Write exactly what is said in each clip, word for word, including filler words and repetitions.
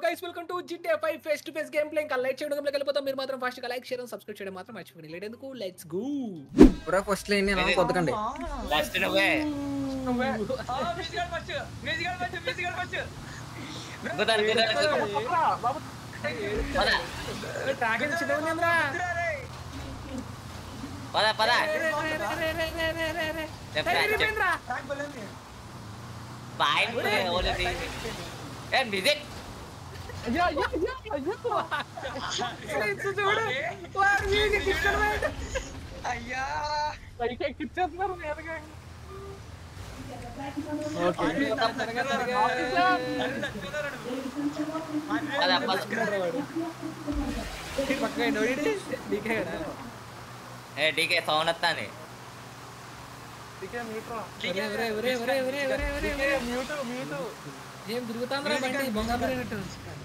Guys welcome to GTA five face to face game play. ఇంకా like చేయడం గంటలకు వెళ్ళిపోతాం. మీరు మాత్రం ఫాస్ట్ గా లైక్ షేర్ సబ్స్క్రైబ్ చేయడం మాత్రం మర్చిపోకండి. లేట్ ఎందుకు లెట్స్ గో. పురా ఫస్ట్ లైన్ నేను కొద్దకండి లాస్ట్ నువ్వే నువ్వే ఆ musical first musical first musical first గుదర్ గుదర్ బాబు పద ట్రాక్ చిన్న ఉందిరా. పద పద ట్రాక్ బలంది బాయ్ ఓలది ఏ మ్యూజిక్ అయ్యా అయ్యా అయ్యా చూడు వార్ మ్యూజిక్ ఇన్స్ట్రుమెంట్. అయ్యా పైకి ఎక్కిచ్చేస్తున్నారు నేరుగా. ఓకే తరగా తరగా పద పద పక్కగా నోడిడి దిగాడా. ఏ డీకే సౌండ్ వస్తాంది. దిగే మీట్రా ఒరే ఒరే ఒరే ఒరే ఒరే ఒరే ఒరే దిగే మ్యూట్ మ్యూట్ ఏం తిరుగుతాంద్రా బండి బొంగాపరినట్టు.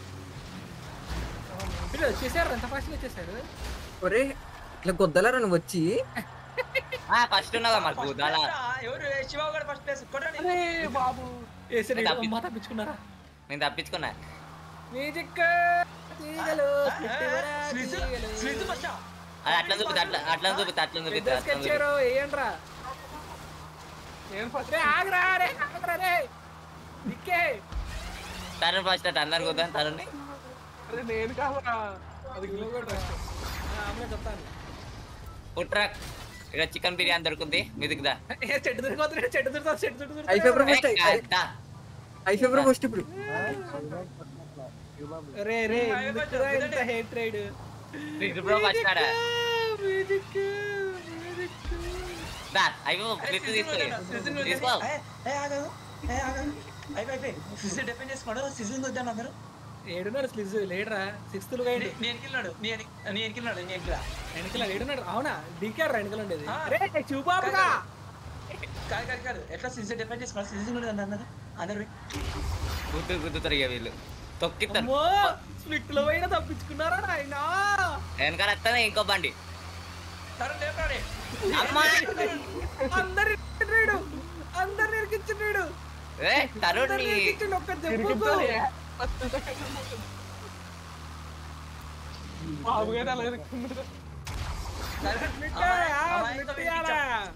మీరు వచ్చేసారు, ఎంత ఫాస్ట్గా వచ్చేసారు. ఒరే ఇట్లా గొద్దలారా నువ్వు వచ్చి ఆ ఫస్ట్ ఉన్నాగా మాకు గుదాల ఎవరు శివ గారు ఫస్ట్ ప్లేస్ కొట్టండి. అరే బాబు వేసారు తప్పి- అమ్మ తప్పించుకున్నారా. నేను తప్పించుకున్నా. మ్యూజిక్ తీగలు పెట్టివరా స్విజ్ తీగలు. స్విజ్ ఫస్ట్ అది అట్లా చూపిస్తా అట్లా అట్లా చూపిస్తా అట్లా చూపిస్తా ఇద్దరు అట్లా చూపిస్తా. స్కెచ్చారు వేయండిరా. నేను ఫస్ట్ రే ఆగరా రే ఆగరా రే దిక్కే. తరుణ్ ఫస్ట్ అట్లా అందరు కుదాం తరుణ్. అరే నేను కాదురా అది గ్లో కూడా అమ్మే చెప్తాను. పుట్రా ఇక్కడ చికెన్ బిర్యానీ దొరుకుతుంది మీదికి దా. ఏ చెట్టు దొరికిపోతున్నాడు, చెట్టు దొరుకుతా చెట్టు దొరుకుతా. ఐ ఫేవర్ ఫస్ట్ ఏ, దా. ఐ ఫేవర్ ఫస్ట్ ఇప్పుడు రే రే ఎందుకురా ఇంత హేట్ రైడ్. ఇది బ్రో ఫస్ట్ ఆడ మ్యూజిక్ మ్యూజిక్ దా అయ్యో ప్లీజ్ తీసుకో తీసుకో. ఏ ఏ ఆగదు ఏ ఆగదు అయిపోయి అయిపోయి సిజ్ డిపెండ్ చేసుకోడు సిజింగ్ వద్దాను అందరూ. ఏడున్నాడు స్లిజ్ లేడరా. సిక్స్త్ లుగా అయింది. నేను ఎక్కినాడు నేను నేను ఎక్కినాడు నేను ఎక్కిరా వెనకల ఏడున్నాడు. అవునా డీకేర్ వెనకలు ఉండేది. ఆ. రే చూపాపుగా కాదు కాదు కాదు ఎట్లా సిజ్ డిపెండ్ చేసుకోవాలి సిజింగ్ కూడా అన్నారు అందరు గుద్దు గుద్దుతారు ఇక వీళ్ళు తొక్కిస్తారు. అమ్మో స్ప్లిట్ లో అయినా తప్పించుకున్నారా నాయనా. వెనకాల వస్తానే ఇంకో బండి. తరుణ్ లేపరాడే అమ్మా అందరు ఇరికించాడు, అందరు ఇరికించాడు. ఏ తరుణ్ అందరు నీ ఇరికించాడు ఒక్క దెబ్బకు. బాబుగా అలా ఇరుక్కున్నాడు. తరుణ్ మిట్టాయా, అమాయకులు మిట్టాయాలా. ఇరికించాం.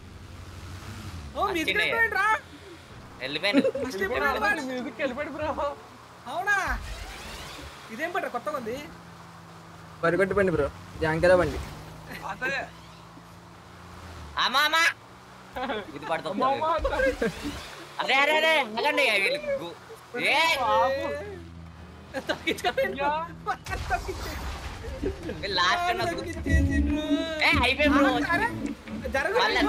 ఓ మ్యూజిక్ అయిపోయిండ్రా. వెళ్ళిపోయాను. ఫస్ట్ ఎప్పుడు ఆడవాలి? మ్యూజిక్ వెళ్ళిపోయాడు బ్రో. అవునా ఇదేం పట్ట కొత్తగా ఉంది. పరిగొట్టు బండి బ్రో జాంకరా బండి అదే అమ్మా అమ్మా ఇది పడుతుంది. అరే అరే అరే అగండి వీళ్ళు గు- ఏ తగ్గించుకోండి. వీళ్ళు లాస్ట్ కన్నా గు- తగ్గించేసిండ్రు. ఏ అయిపోయి బ్రో. అరే, జరగదు. వాళ్ళ-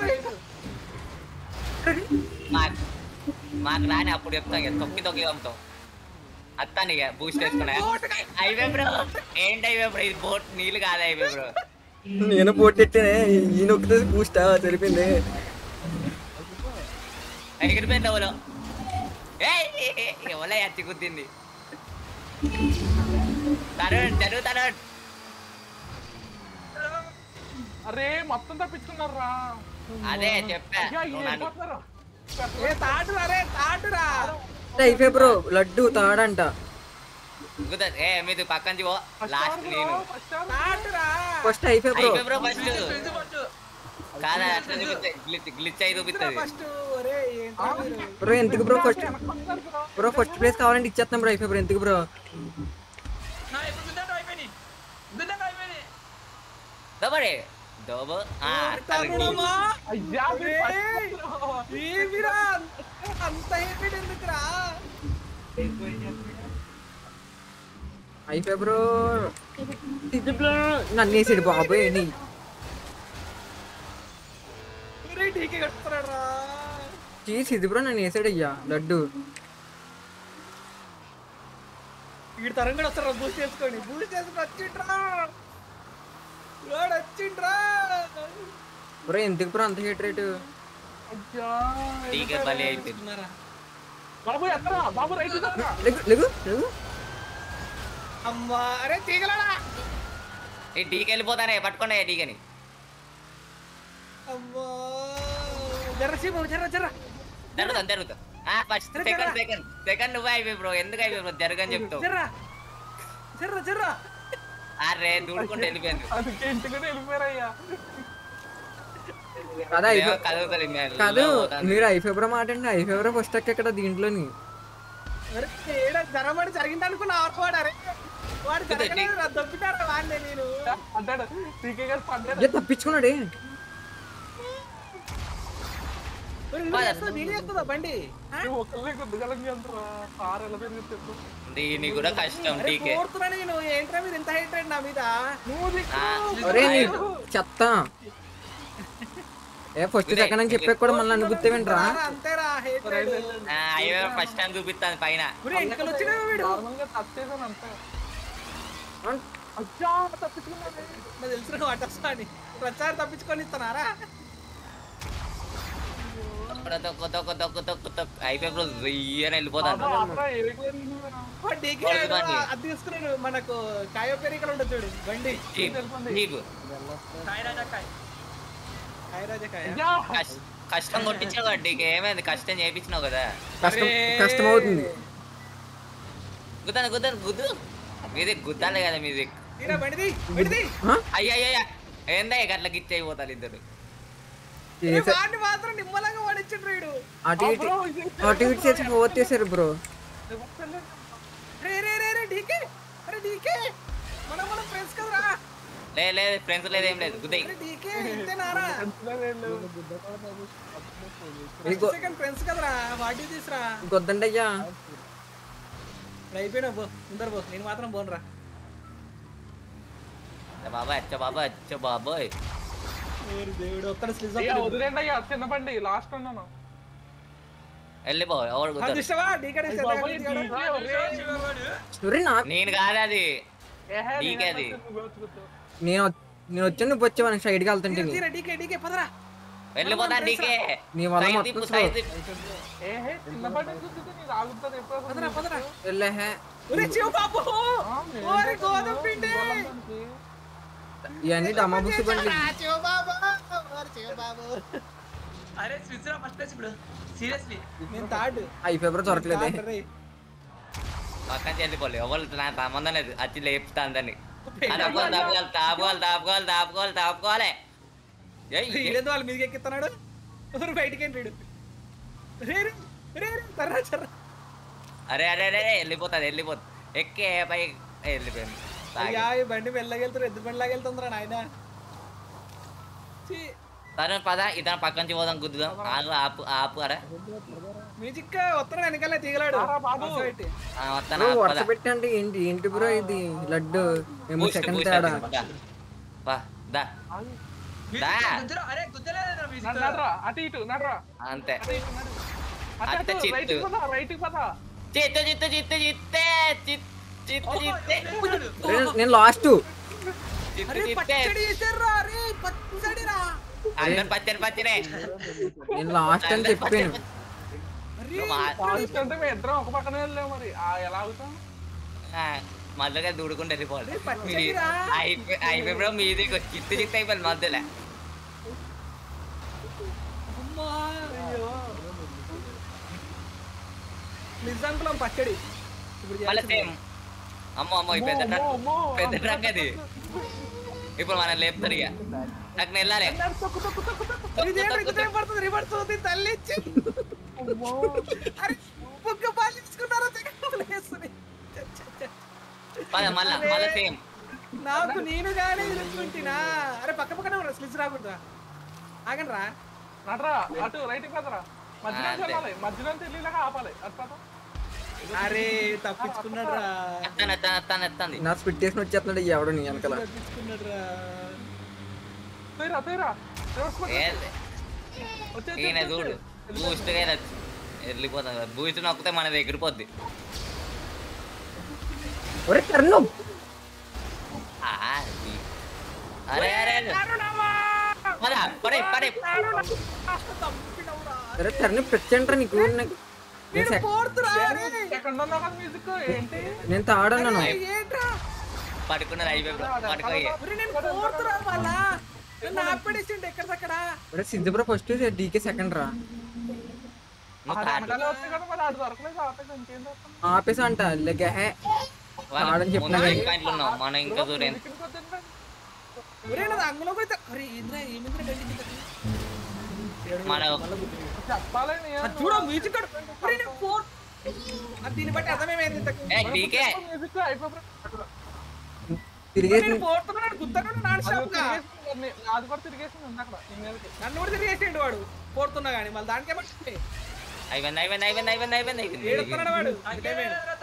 మాకు మాకు రాని అప్పుడు చెప్తాం ఇక తొక్కి తొక్కి పంపుతాం. అత్తాను ఇక బూస్ట్ వేసుకున్నా. అయిపోయి బ్రో ఏంటి అయిపోయి బ్రో ఇది బోట్ నీళ్ళు కాదు అయిపోయి బ్రో. నేను పోటెట్టానే ఈ నొక్కితే పూస్తా సరిపోయింది. ఎగిరిపోయింది ఎవలో. ఏ ఎవలో ఎత్తి కుద్దింది. తరుణ్ జరుగు తరుణ్. అరే మొత్తం తప్పించుకున్నారా. అదే చెప్పా నువ్వు నన్ను- ఏ తాటురా రే తాటురా. ఐ ఫేవర్ లడ్డు తాడంట గుద్ద- ఏ మీది పక్కన పో లాస్ట్ నేను తాటురా. ఫస్ట్ ఐ ఫేవర్ అయిపోయి బ్రో ఫస్ట్ కాదా అట్లా చూపిస్తే గ్లిచ్ గ్లిచ్ అయి చూపిస్తుంది. ఫస్ట్ ఒరే ఏంట్రా మీరు. బ్రో ఎందుకు bro first bro first place కావాలంటే ఇచ్చేస్తాం బ్రో ఐ ఫేవర్ ఎందుకు బ్రో. దబడే దోబ ఆ తరుణమా? అయ్యా ఏయ్, ఏమిరా అంత హెవీ ఎందుకురా. ఐ ఫేవర్ నన్ను వేసాడు బాబోయ్ నీ ఒరే టీకే కట్టుకున్నాడు రా. చీజ్ ఇది బ్రో నన్ను వేసాడు అయ్యా లడ్డు. వీడు తరం కూడా వస్తారా బూస్ట్ చేసుకొని బూస్ట్ చేసుకుని వచ్చిండ్రా. వాడు వచ్చిండ్రా. బ్రో ఎందుకు బ్రో అంత హేట్ రేటు. టీకే బలి అయిపోయింది. ఉన్నారా? బాబు ఎత్తరా బాబు రైట్ లెగు లెగు లెగు అమ్మా అరే తీగలడా. ఈ టీకి వెళ్ళిపోతానే పట్టుకోండి టీకని. అమ్మా జర్ర సీమ జర్ర జర్ర జరుగుతాం జరుగుతాం ఫస్ట్ సెకండ్ సెకండ్ సెకండ్ నువ్వే అయిపోయి బ్రో ఎందుకు అయిపోయి బ్రో జరగని చెప్తావు జర్రా జర్రా జర్రా అరే దూడుకుంటూ వెళ్ళిపోయింది అందుకే ఇంటికి వెళ్ళిపోయారయ్యా. కాదు ఐ ఏమో కదులుతుంది మేము. కాదు పోతాంది. మీరు ఐ ఫిబ్రవరి మాట అంటే ఐ ఫిబ్రవరి ఫస్ట్ ఎక్కడ దీంట్లోని అరే ఏడ జరమడి జరిగింది అనుకున్నా వాడు అరే వాడు జరగలేదు రా దొబ్బిటారా వాడిని నేను అంటాడు టీకే గారు పడ్డాడు. ఏ తప్పించుకున్నాడే ఒరేయ్, వీడు చేస్తుందా? వీడు చేస్తుందా బండి ఆ? ఒకళ్ళే గుద్దగలని అంటారా కారు ఎలా పెరిగితే దీని కూడా కష్టం అరే టీకే కోరుతున్నా నేను ఏంట్రా మీరు ఇంత హైట్ నా మీద నువ్వు దిక్కు. ఆ, ఒరే నీ చెత్త ఏ ఫస్ట్ సెకండ్ అని చెప్పే కూడా మళ్ళీ నన్ను గుర్తేవింట్రా రా, అంతేరా హేట్ ఆ, అయ్యో ఫస్ట్ టైం చూపిస్తాను పైన ఇంకా వచ్చినా వీడు నార్మల్గా టచ్ చేశాను అంతే. అచ్చా తప్పించుకున్నాడు. నాకు తెలుసు అటస్తా అని ప్రచారం తప్పించుకొని ఇస్తున్నారా తొక్కు తొక్కు తొక్కు తొక్కు తొక్కు అయిపోయి బ్రో రియన్ వెళ్ళిపోతాను అబ్బా, అబ్బా, ఏడికి వెళ్ళింది? వాడు డీకే వాడు బండి. అది తీసుకున్నాడు మనకు కాయో పెరికలు ఉంటుంది చూడు బండి జీప్ జీప్ కాయ రాజా కాయ కాయ రాజా కాయ అయ్యా, కష్- కష్టం కొట్టించావు కదా నీకు ఏమైంది కష్టం చేయించినావు కదా కష్టం అరే. కష్టం అవుతుంది గుద్దాను గుద్దాను గుద్దు మీది గుద్దాలే కదా మీది తీరా బండిది బండిది ఆ? అయ్యయ్యా ఏందా గట్ల గిచ్చి అయిపోతారు ఇద్దరు ఏ వాడిని మాత్రం నిమ్మలంగా వాడిచ్చిండ్రు వీడు అటు ఇటు బ్రో, ఇది అటు ఇటు చేసి పోతేసారు బ్రో రివర్స్ వెళ్ళండి. రే రే రే రే డీకే అరే డీకే మనం మనం ఫ్రెండ్స్ కదరా లే లేదు ఫ్రెండ్స్ లేదు ఏం లేదు గుద్దాయి అరే డీకే ఇంతేనారా వెళ్ళు. ఇదిగో సెకండ్ ఫ్రెండ్స్ కదరా వాటి తీసురా గొద్దండి అయ్యా ఇప్పుడు అయిపోయినా పో ముందర పో నేను మాత్రం పోనురా బాబాయ్ అచ్చ బాబాయ్ అచ్చ బాబాయ్ ఓరి దేవుడు ఒక్కడ స్లిజ్ అయ్యా, వదిలేండి అయ్యా చిన్న బండి లాస్ట్ ఉన్నాను. వెళ్ళిపో ఎవరు గుద్దారు చూసావా డీకే అయ్య బాబోయ్, డీకే, ఒరే. ఒరే నా నేను కాదు అది ఏహే, డీకే నేనే అది. నువ్వు వెతుకుతూ. నేను నేను వచ్చాను నువ్వు వచ్చావు సైడ్కి వెళ్తుంటే తీరా డీకే డీకే పదరా వెళ్ళిపోతాను నీకే నీ వల్ల సైజ్ మొత్తం తిప్పు స్లో. సైజ్ తిప్పు ఏహే, చిన్న బండి చూస్తుంటే నీకు ఆగుతుంది ఎప్పుడు అసలు పదరా పదరా వెళ్ళే హే. ఒరే చివ బాబు ఆ, నేను ఓరి ఏంటో గోధుమ పిండి గోధుమ ఇవన్నీ డమాబుస్ బండి చివ బాబు ఓరి చివ బాబు అరే స్విచ్ రా ఫస్ట్ ప్లేస్ ఇప్పుడు సీరియస్లీ నేను తాడు ఐ ఫిబ్రవరి దొరకలేదే పక్కన వెళ్ళిపోలే ఎవరు నా సంబంధం లేదు వచ్చి లేపుతా అందని తప్పుకోవాలి తప్పుకోవాలి తాపుకోవాలి తాపుకోవాలి తాపుకోవాలి తాపుకోవాలి ఏయ్, ఏ- వీడేదో వాళ్ళ మీదకి ఎక్కిస్తున్నాడు ఎవరు బయటికి ఏంటి రే రే రే రే తర్రా చర్రా అరే అరే అరే వెళ్ళిపోతుంది వెళ్ళిపోతుంది ఎక్కే పై ఏ, వెళ్ళిపోయింది తాగి. అయ్యా ఈ బండి మెల్లగెళ్తారు ఎద్దు బండి లాగెళ్తుందిరా నాయన సరే పద ఇతను పక్క నుంచి పోదాం గుద్దుదాం ఆగు ఆపు ఆపు అరే మ్యూజిక్ వస్తాడు వెనకాలే తీగలాడు రారా బాబు. బస్సు పెట్టి. ఆ, వస్తాను బ్రో ఆపు, వరుస పద. పెట్టి అంటే ఏంటి ఏంటి బ్రో ఇది లడ్డు మేము బూస్ట్, సెకండ్ బూస్ట్ తేడా అది, దా. వా, దా. ఆగు. దా. గుద్దరా అరే గుద్దలేదా నడు, మ్యూజిక్ నడురా, అటు ఇటు నడురా, అంతే అటు ఇటు నడు. అటు అట్ట అటు, చిత్తు. రైట్కి పద, రైట్కి పద. చిత్తు చిత్తు చిత్తు చిత్తే చిత్తు చిత్తు చిత్తే నేను- నేను లాస్ట్ చిత్తు అరే చిత్తే పచ్చడి చేశారురా అరే పచ్చడి రా అందరు పచ్చని పచ్చనే నేను లాస్ట్ అని చెప్పాను అరే మా- లాస్ట్ అంటే మేము ఇద్దరం ఒక పక్కనే వెళ్ళాం మరి ఆ ఎలా అవుతాం ఆ, మధ్యగా దూడుకుంటూ వెళ్ళిపోవాలి అరే పచ్చడిరా. అయిపోయి అయిపోయి మీది చిత్తు చిత్తు అయిపోయింది మధ్యలో అమ్మా అయ్యో నిజాంకులం పచ్చడి ఇప్పుడు మళ్ళీ చేయాల్సింది. సేమ్ అమ్మో అమ్మో ఈ పెద్ద ట్రక్ అమ్మో, అమ్మో, పెద్ద ట్రక్ అది ఇప్పుడు మనం లేపుతారు ఇక నాకు వెళ్ళాలి నడు, తొక్కు, తొక్కు, తొక్కు, తొక్కు. ఇదేంటి ఇంత టైం పడుతుంది రివర్స్ అవుతుంది తల్లి ఇచ్చి అమ్మో. అరే బుగ్గ పాలు తీసుకున్నారా తెగలేస్తుంది పద మళ్ళా మళ్ళీ సేమ్ నాకు నేను గానే ఇరుక్కుంటున్నా అరే పక్క పక్కన స్లిచ్ రాకూడదా ఆగండి రా నడరా అటు రైట్కి పదరా మధ్యలో అంతే. వెళ్ళాలి మధ్యలో వెళ్ళిలాగా ఆపాలి అటు పద. అరే తప్పించుకున్నాడు రా ఎత్తాను ఎత్తాను ఎత్తాను ఎత్తాను నా స్పిట్ చేసి వచ్చేస్తున్నాడు ఈ ఎవడు నీ వెనకాల తప్పించుకున్నాడు రా తేరా తేరా రివర్స్ కొట్టు. ఏంది? వచ్చేసి, ఈయన వచ్చేసి. చూడు బూస్ట్ వెళ్ళిపోతాం బూస్ట్ నొక్కితే మనది ఎగిరిపోద్ది ఒరే కర్ణం ఆ, అది. అరే అరే అరే. పద, పడే, పడే. అరే కర్ణం ప్రత్యంట్రా నీకు నాకు- నేను నేను సెక్- ఫోర్త్ రా అరే ఎక్కడ ఉన్నావు కదా మ్యూజిక్ ఏంటి నేను తాడన్నాను అరే, ఏంట్రా పడుకున్నది అయిపోయి పడుకోయ్యే ఒరే నేను ఫోర్త్ రా వాళ్ళ నన్ను ఆపడేసిండు ఎక్కడిదక్కడ ఒరే సిద్ధుబ్రో ఫస్ట్ డీకే సెకండ్ రా నువ్వు ఆడ తాడు. వెనకాల వస్తే కదా మరి ఆడు దొరకలేదు ఆపేసి ఇంకేం చేస్తాం ఆపేసా అంట లేక హే వాళ్ళు తాడని చెప్తున్నా ముందు కానీ. ఈ పాయింట్లు ఉన్నాం మనం ఇంకా దూరం మ్యూజిక్ కొద్దిగా ఒరే నాది అంగులో కూడా అరే ఇంద్ర ఏమింద్ర గండి మన చెప్పాలని చూడ మ్యూజిక్ ఫోర్ అది దీన్ని బట్టి అర్థమేమైంది ఇంతకు ఏ డీకే మ్యూజిక్ అయిపోయి తిరిగేసి పోతున్నాడు గుద్దన్నాడు నాన్ స్టాప్ గా నాది కూడా తిరిగేసింది ఉంది అక్కడ ఈ మీదకి నన్ను కూడా తిరిగేసిండు వాడు పోతున్నా గానీ మళ్ళీ దానికి ఏమంటే అయిపోయింది అయిపోయింది అయిపోయింది అయిపోయింది అయిపోయింది అయిపోయింది ఏడుస్తున్నాడు వాడు అయిపోయి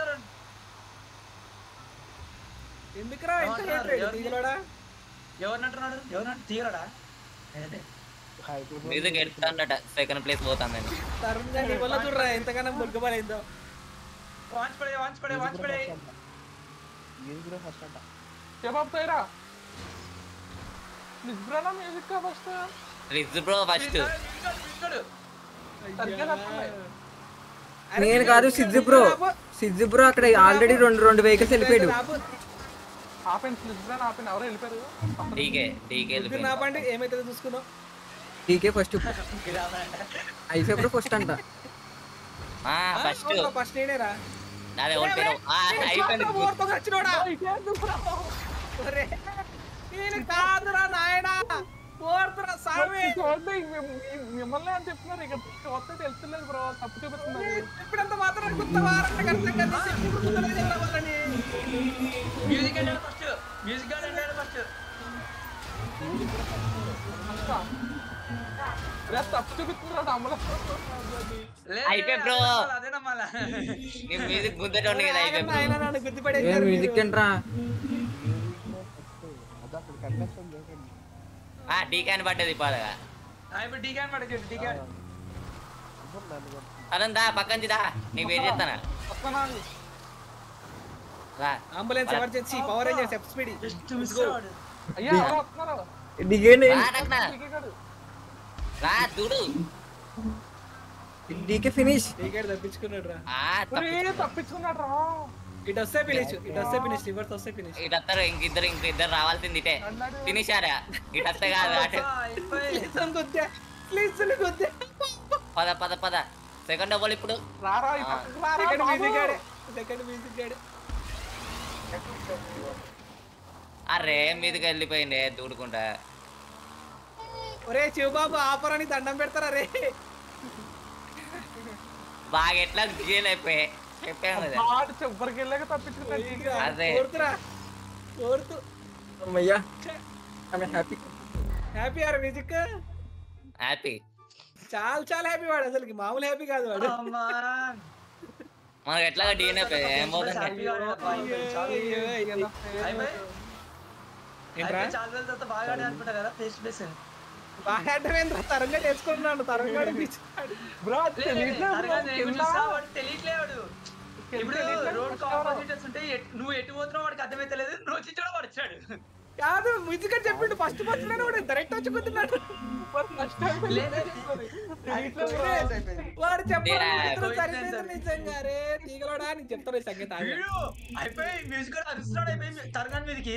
ఎందుకురా ఎంత రేట్ దిగలోడా ఎవరినంటున్నాడు ఎవరినంటు తీయరాడా మ్యూజిక్ ఎడుతాడట సెకండ్ ప్లేస్ పోతాను తరుణ్ గారి వల్ల చూడరా ఎంతగానో ముగ్గుబలైందో వాంచ్ పడే వాంచ్ పడే వాంచ్ పడే చెప్పాపు తేరా నిద్రనా మ్యూజిక్ కా ఫస్ట్ రిజ్ బ్రో ఫస్ట్ సరిగ్గా చెప్పండి నేను కాదు సిద్ధు బ్రో సిద్ధు బ్రో అక్కడ ఆల్రెడీ రెండు రెండు వెహికల్స్ వెళ్ళిపోయాడు. ఆపండి నిద్రనా ఆపండి ఎవరు వెళ్ళిపోయారు డీకే డీకే ఇద్దరు నాపండి ఏమైతుందో చూసుకుందాం టీకే ఫస్ట్ ఐఫే బ్రో ఫస్ట్ అంట. ఫస్ట్ ఫస్ట్ నేనేరా అదే ఓడిపోయావు అయిపోయింది ఓర్తో వచ్చినోడా ఒరే నేను కాదురా నాయనా ఓర్తురా సామి చూడండి మిమ్మల్ని అని చెప్తున్నారు ఇక్కడ చూస్తే తెలుస్తలేదు బ్రో తప్పు చూపిస్తున్నారు ఇప్పుడంత మాత్రం గుత్త వారంట కష్టం కదా వాళ్ళని మ్యూజిక్ అంటే ఫస్ట్ మ్యూజిక్ అంటే ఫస్ట్ తప్పు చూపిస్తున్నారు అమ్మలో అయిపోయి బ్రో అదేనా మళ్ళా నీ మ్యూజిక్ గుద్దేటోండి కదా అయిపోయి ఆయన నన్ను ఏ గుర్తుపడేసారు మ్యూజిక్ ఏంట్రా ఆ డీకే అని పడ్డది పాడగా అయిపోయి డీకాన్ పడకి డీకాన్ అదంతా పక్కన దా నీకు వేరు చేస్తానా వస్తానా రా ambulance emergency power rangers F speed just miss ఆడు అయ్యా ఎవరు వస్తున్నారు డిగే రా రత్న. టికెట్ రా చూడు డీకే ఫినిష్. టికెట్ తప్పించుకున్నాడు రా ఆ తప్పు తప్పించుకున్నాడు రా ఇటు వస్తే ఫినిష్ ఇటు వస్తే ఫినిష్ రివర్స్ వస్తే ఫినిష్ ఇటు వస్తారు ఇంకిద్దరు ఇంకిద్దరు రావాల్సింది ఇటే తినేశారా ఇటు వస్తే కాదు అటే అయిపోయి గుద్దే ప్లీజ్ గుద్దే పద పద పద సెకండ్ డబుల్ ఇప్పుడు రారా ఈ పక్కకు రారా సెకండ్ బాబు. మ్యూజిక్ గాడే సెకండ్ మ్యూజిక్ గాడే అరే మీదకి వెళ్ళిపోయింది దూడుకుంటా ఒరే శివబాబు ఆపరానికి దండం పెడతారా రే బాగా ఎట్లా గేల్ అయిపోయి చెప్పాను కదా వాడు చివరికి వెళ్ళాక తప్పించుకున్నాడు అదే. కోరుతురా కోరుతూ అమ్మయ్యా ఐ హ్యాపీ. హ్యాపీ ఆర్ మ్యూజిక్ హ్యాపీ చాలా చాలా హ్యాపీ వాడు అసలుకి మామూలు హ్యాపీ కాదు వాడు అమ్మా మనకి ఎట్లా డీఎన్ అయిపోయి ఏం పోతుంది హ్యాపీ ఆడు అయిపోయి చాలా అయ్యో, అయ్యో. అయిపోయి ఏంట్రా అయిపోయి చాలా రోజుల తర్వాత బాగా ఆడి అనుకుంటా కదా ఫేస్ టు ఫేస్ బాగా అడ్డమేంద్ర తరంగా చేసుకున్నాడు తరంగా బ్రో తెలియట్లేవాడు ఇప్పుడు రోడ్ ఆపోజిట్ ఉంటే ఎట్- నువ్వు ఎటు పోతున్నావు వాడికి అర్థమైతలేదు నువ్వు వచ్చి చూడ వాడు వచ్చాడు కాదు మ్యూజిక్ అని చెప్పిండు ఫస్ట్ ఫస్ట్ వాడు డైరెక్ట్ వచ్చి కూర్చున్నాడు వాడు చెప్పాడు సరిపోయింది నిజంగా రే తీగలోడా నీకు చెప్తాను ఈ సంగతి ఆగు. వీడు అయిపోయి మ్యూజిక్ కూడా అరుస్తున్నాడు అయిపోయి తరగని మీదకి